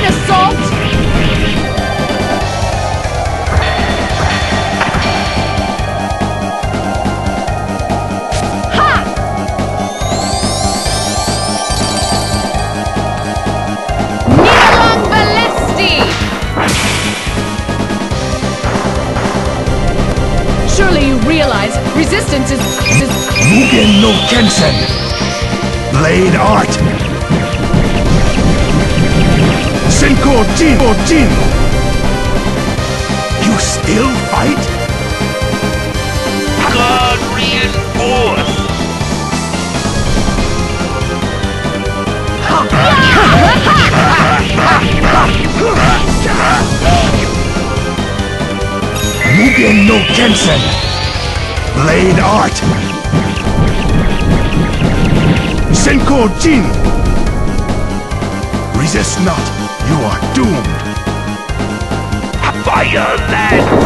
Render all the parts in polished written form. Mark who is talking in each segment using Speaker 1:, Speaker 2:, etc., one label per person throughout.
Speaker 1: assault! Surely you realize resistance is
Speaker 2: Mugen no Kensen. Blade Art. Senko Jin. You still fight?
Speaker 3: God reinforce!
Speaker 2: Mugen no Kensen. Blade Art. Senko Jin. Resist not, you are doomed.
Speaker 3: Fire land!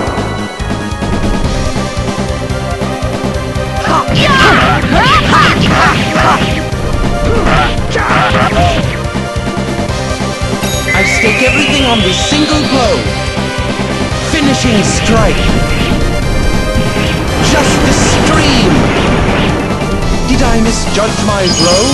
Speaker 4: I stake everything on this single blow. Finishing strike. Just the stream. Did I misjudge my blow?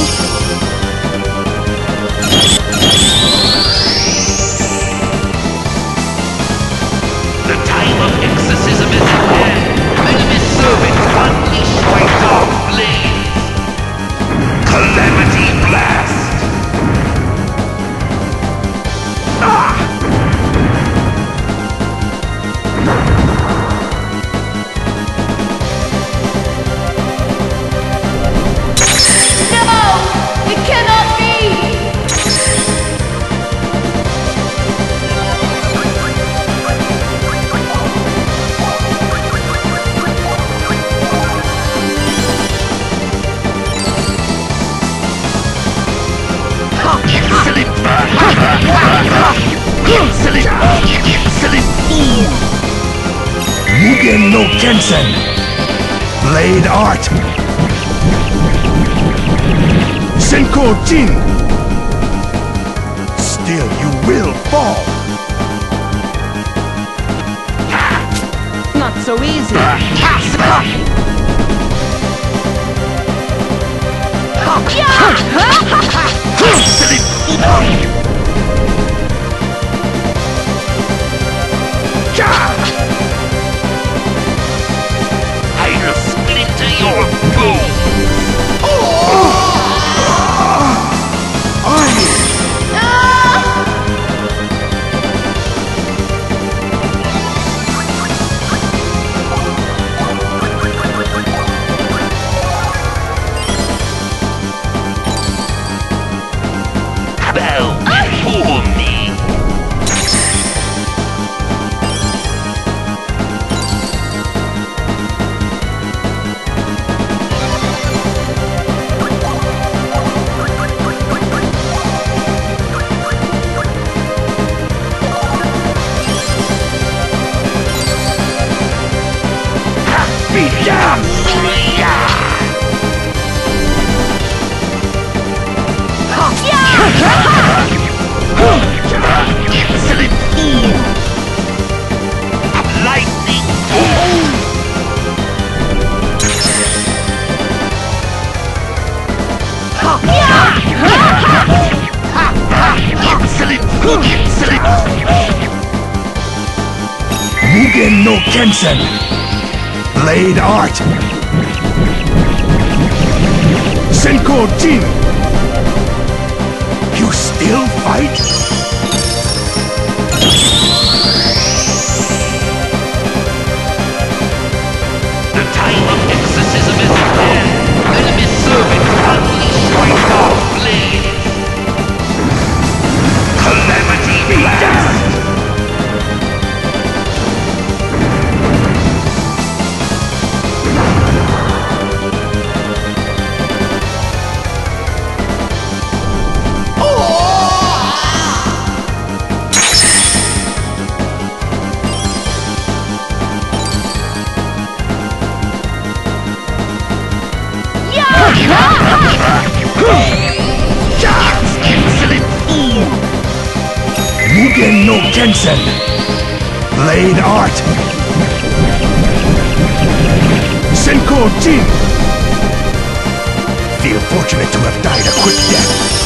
Speaker 3: The time of exorcism is at hand. Enemy servants unleash my dark blade. Calamity blast! Insolent fool!
Speaker 2: Mugen no Kensen. Blade Art. Senko Jin. Still you will fall.
Speaker 1: not so easy.
Speaker 3: I'll splinter your bones! Bow before me! Insolent fool! Lightning bolt! Insolent! Insolent!
Speaker 2: Mugen no Kensen. Blade Art. Senko Jin. You still fight?
Speaker 3: The time of exorcism is at hand. Enemy servants unleash my dark blade. Calamity blast!
Speaker 2: Mugen no Kensen. Blade Art. Senko Jin. Feel fortunate to have died a quick death.